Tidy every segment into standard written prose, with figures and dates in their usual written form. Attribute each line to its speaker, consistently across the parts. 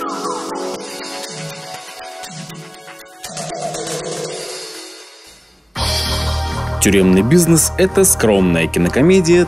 Speaker 1: «Тюремный бизнес» — это скромная кинокомедия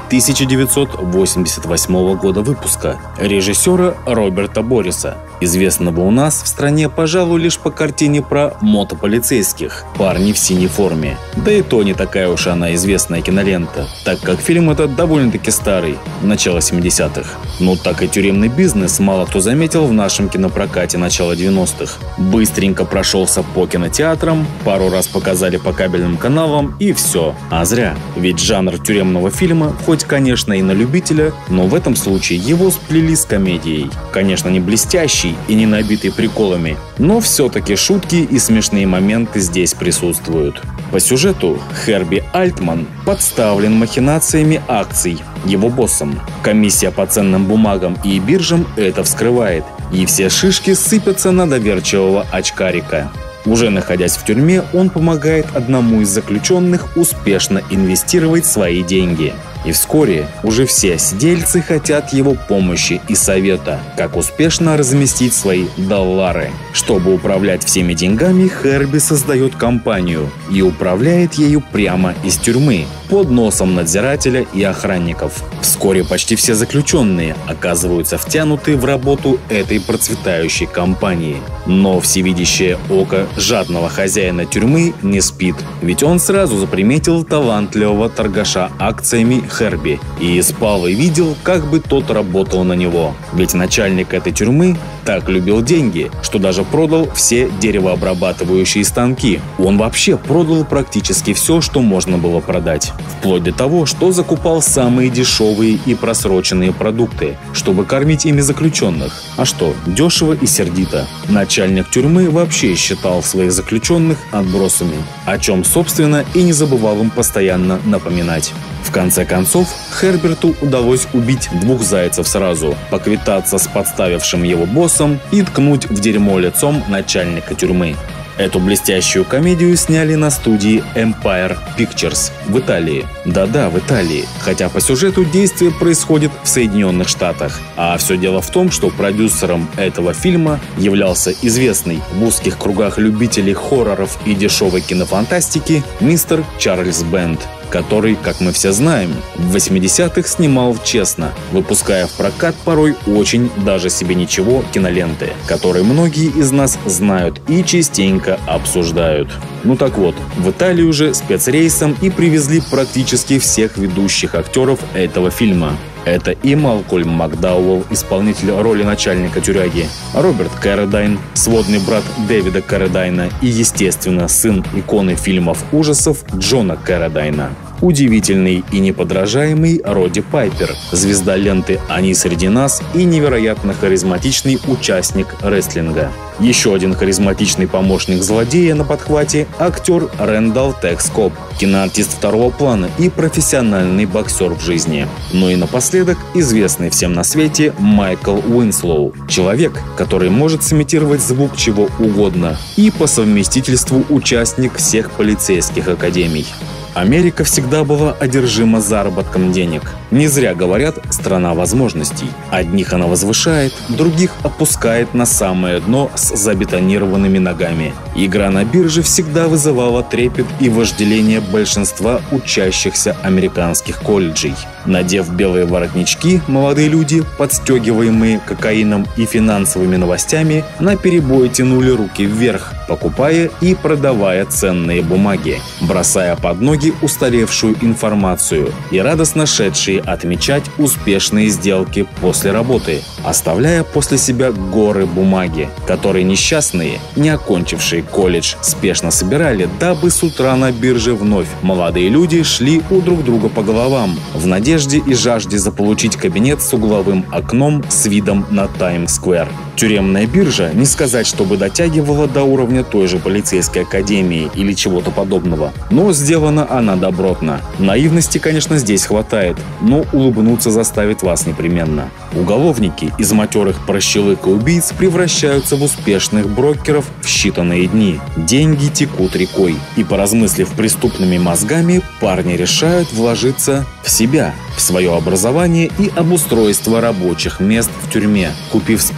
Speaker 1: 1988 года выпуска режиссера Роберта Борриса, известного у нас в стране, пожалуй, лишь по картине про мотополицейских «Парни в синей форме». Да и то не такая уж она известная кинолента, так как фильм этот довольно-таки старый, начало 70-х. Но так и «Тюремный бизнес» мало кто заметил в нашем кинопрокате начала 90-х. Быстренько прошелся по кинотеатрам, пару раз показали по кабельным каналам и все. А зря, ведь жанр тюремного фильма, хоть, конечно, и на любителя, но в этом случае его сплели с комедией. Конечно, не блестящий и не набитый приколами, но все-таки шутки и смешные моменты здесь присутствуют. По сюжету Херби Альтман подставлен махинациями акций его боссом. Комиссия по ценным бумагам и биржам это вскрывает, и все шишки сыпятся на доверчивого очкарика. Уже находясь в тюрьме, он помогает одному из заключенных успешно инвестировать свои деньги. И вскоре уже все сидельцы хотят его помощи и совета, как успешно разместить свои доллары. Чтобы управлять всеми деньгами, Херби создает компанию и управляет ею прямо из тюрьмы, под носом надзирателя и охранников. Вскоре почти все заключенные оказываются втянуты в работу этой процветающей компании. Но всевидящее око жадного хозяина тюрьмы не спит, ведь он сразу заприметил талантливого торгаша акциями Херби и спал и видел, как бы тот работал на него. Ведь начальник этой тюрьмы так любил деньги, что даже продал все деревообрабатывающие станки. Он вообще продал практически все, что можно было продать. Вплоть до того, что закупал самые дешевые и просроченные продукты, чтобы кормить ими заключенных. А что, дешево и сердито. Начальник тюрьмы вообще считал своих заключенных отбросами, о чем, собственно, и не забывал им постоянно напоминать. В конце концов, Херберту удалось убить двух зайцев сразу, поквитаться с подставившим его боссом и ткнуть в дерьмо лицом начальника тюрьмы. Эту блестящую комедию сняли на студии Empire Pictures в Италии. Да-да, в Италии. Хотя по сюжету действие происходит в Соединенных Штатах. А все дело в том, что продюсером этого фильма являлся известный в узких кругах любителей хорроров и дешевой кинофантастики мистер Чарльз Бенд, который, как мы все знаем, в 80-х снимал честно, выпуская в прокат порой очень даже себе ничего киноленты, которые многие из нас знают и частенько обсуждают. Ну так вот, в Италию же спецрейсом и привезли практически всех ведущих актеров этого фильма. Это и Малкольм Макдауэлл, исполнитель роли начальника тюряги, Роберт Каррадайн, сводный брат Дэвида Каррадайна и, естественно, сын иконы фильмов ужасов Джона Каррадайна. Удивительный и неподражаемый Роди Пайпер, звезда ленты «Они среди нас» и невероятно харизматичный участник рестлинга. Еще один харизматичный помощник злодея на подхвате – актер Рэндалл Текс Коб, киноартист второго плана и профессиональный боксер в жизни. Ну и напоследок известный всем на свете Майкл Уинслоу, человек, который может сымитировать звук чего угодно и по совместительству участник всех полицейских академий. Америка всегда была одержима заработком денег. Не зря говорят «страна возможностей». Одних она возвышает, других опускает на самое дно с забетонированными ногами. Игра на бирже всегда вызывала трепет и вожделение большинства учащихся американских колледжей. Надев белые воротнички, молодые люди, подстегиваемые кокаином и финансовыми новостями, наперебой тянули руки вверх, покупая и продавая ценные бумаги, бросая под ноги устаревшую информацию и радостно шедшие отмечать успешные сделки после работы, оставляя после себя горы бумаги, которые несчастные, не окончившие колледж, спешно собирали, дабы с утра на бирже вновь молодые люди шли у друг друга по головам в надежде и жажде заполучить кабинет с угловым окном с видом на Таймс-сквер. Тюремная биржа, не сказать, чтобы дотягивала до уровня той же полицейской академии или чего-то подобного, но сделана она добротно. Наивности, конечно, здесь хватает, но улыбнуться заставит вас непременно. Уголовники из матерых прощелык и убийц превращаются в успешных брокеров в считанные дни. Деньги текут рекой, и, поразмыслив преступными мозгами, парни решают вложиться в себя, в свое образование и обустройство рабочих мест в тюрьме, купив с помощью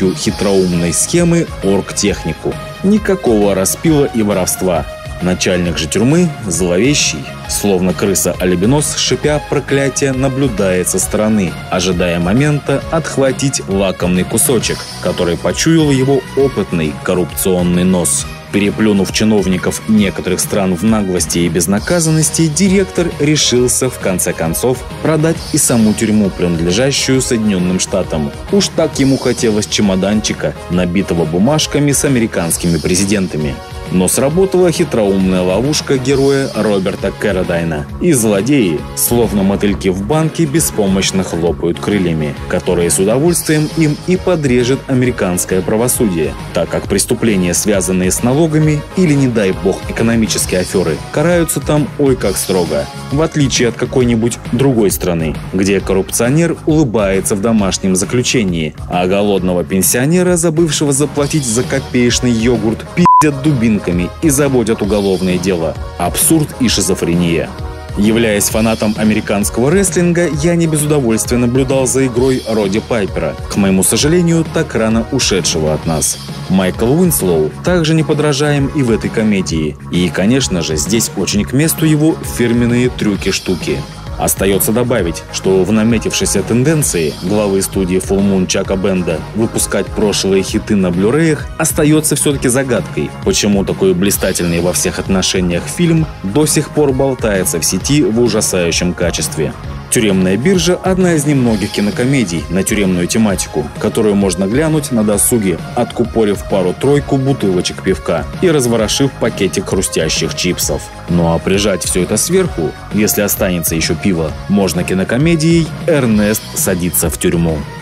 Speaker 1: помощью хитроумной схемы оргтехнику. Никакого распила и воровства. Начальник же тюрьмы, зловещий, словно крыса-альбинос, шипя проклятие, наблюдает со стороны, ожидая момента отхватить лакомный кусочек, который почуял его опытный коррупционный нос. Переплюнув чиновников некоторых стран в наглости и безнаказанности, директор решился в конце концов продать и саму тюрьму, принадлежащую Соединенным Штатам. Уж так ему хотелось чемоданчика, набитого бумажками с американскими президентами. Но сработала хитроумная ловушка героя Роберта Кэррадайна. И злодеи, словно мотыльки в банке, беспомощно хлопают крыльями, которые с удовольствием им и подрежет американское правосудие, так как преступления, связанные с налогами или, не дай бог, экономические аферы, караются там ой как строго, в отличие от какой-нибудь другой страны, где коррупционер улыбается в домашнем заключении, а голодного пенсионера, забывшего заплатить за копеечный йогурт, пиздят дубинками и заводят уголовное дело. Абсурд и шизофрения. Являясь фанатом американского рестлинга, я не без удовольствия наблюдал за игрой Роди Пайпера, к моему сожалению, так рано ушедшего от нас. Майкл Уинслоу также неподражаем и в этой комедии. И, конечно же, здесь очень к месту его фирменные трюки-штуки. Остается добавить, что в наметившейся тенденции главы студии Full Moon Чака Бенда выпускать прошлые хиты на блюреях остается все-таки загадкой, почему такой блистательный во всех отношениях фильм до сих пор болтается в сети в ужасающем качестве. «Тюремная биржа» – одна из немногих кинокомедий на тюремную тематику, которую можно глянуть на досуге, откупорив пару-тройку бутылочек пивка и разворошив пакетик хрустящих чипсов. Ну а прижать все это сверху, если останется еще пиво, можно кинокомедией «Эрнест садится в тюрьму».